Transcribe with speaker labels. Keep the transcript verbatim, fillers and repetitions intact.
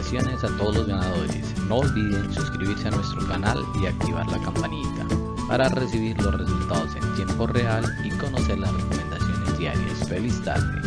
Speaker 1: felicitaciones a todos los ganadores. No olviden suscribirse a nuestro canal y activar la campanita para recibir los resultados en tiempo real y conocer las recomendaciones diarias. Feliz tarde.